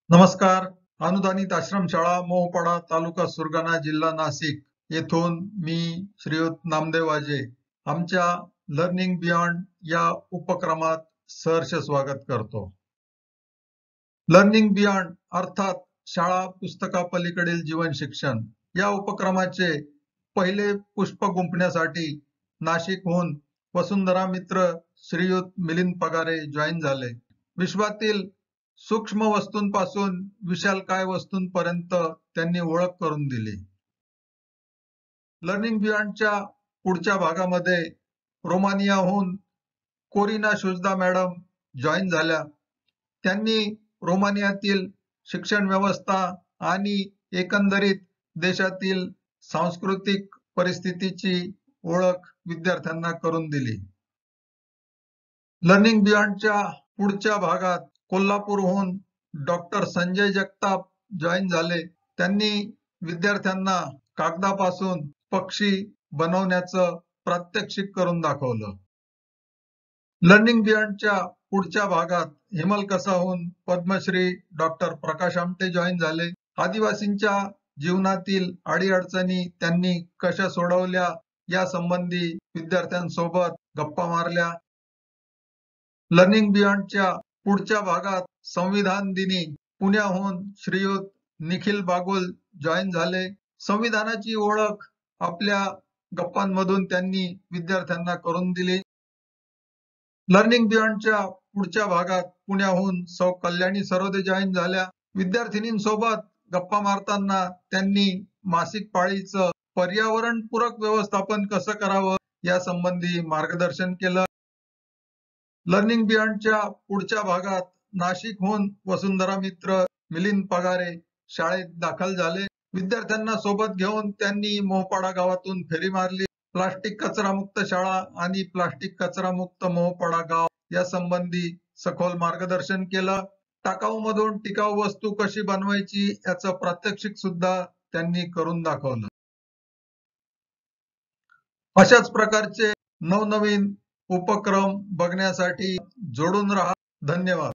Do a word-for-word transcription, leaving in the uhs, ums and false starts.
नमस्कार. अनुदानित आश्रमशाळा मोहपाडा तालुका सुरगाणा जिल्हा नाशिक येथून मी श्रीयुत नामदेव वाजे आमच्या लर्निंग बियॉन्ड या उपक्रमात सहर्ष स्वागत करतो. लर्निंग बियॉन्ड अर्थात शाळा पुस्तकापलीकडील जीवन शिक्षण या उपक्रमाचे पहिले पुष्प गुंफण्यासाठी नाशिकहून वसुंधरा मित्र श्रीयुत मिलिंद पगारे जॉईन झाले. विश्वातील सूक्ष्म वस्तूंपासून विशालकाय वस्तूंपर्यंत त्यांनी ओळख करून दिली. लर्निंग बियॉन्डच्या पुढच्या भागामध्ये रोमानियाहून कोरिना शुजदा मॅडम जॉईन झाल्या. त्यांनी रोमानियातील शिक्षण व्यवस्था आणि एकंदरीत देशातील सांस्कृतिक परिस्थितीची ओळख विद्यार्थ्यांना करून दिली. लर्निंग बियॉन्डच्या पुढच्या भागात कोल्हापूरहून डॉक्टर संजय जगताप जॉईन झाले. त्यांनी विद्यार्थ्यांना कागदापासून पक्षी बनवण्याचं प्रात्यक्षिक करून दाखवलं. लर्निंग बियॉन्डच्या पुढच्या भागात हिमलकसाहून पद्मश्री डॉक्टर प्रकाश आमटे जॉईन झाले. आदिवासींच्या जीवनातील अडीअडचणी त्यांनी कशा सोडवल्या या संबंधी विद्यार्थ्यांसोबत गप्पा मारल्या. लर्निंग बियॉन्डच्या पुढच्या भागात संविधान दिनी पुण्याहून श्रीयुत निखिल बागुल जॉईन झाले. संविधानाची ओळख आपल्या गप्पांमधून त्यांनी विद्यार्थ्यांना करून दिली. लर्निंग बियॉन्डच्या पुढच्या भागात पुण्याहून सौ कल्याणी सरोदे जॉईन झाल्या. विद्यार्थिनींसोबत गप्पा मारताना त्यांनी मासिक पाळीचं पर्यावरणपूरक व्यवस्थापन कसं करावं या संबंधी मार्गदर्शन केलं. लर्निंग बियॉन्डच्या पुढच्या भागात नाशिकहून वसुंधरा मित्र मिलिंद पगारे शाळेत दाखल झाले. विद्यार्थ्यांना सोबत घेऊन त्यांनी मोहपाडा गावातून फेरी मारली. प्लास्टिक कचरामुक्त शाळा आणि प्लास्टिक कचरामुक्त मोहपाडा गाव या संबंधी सखोल मार्गदर्शन केलं. टाकाऊ मधून टिकाऊ वस्तू कशी बनवायची याचं प्रात्यक्षिक सुद्धा त्यांनी करून दाखवलं. अशाच प्रकारचे नवनवीन उपक्रम बघण्यासाठी जोडून राहा. धन्यवाद.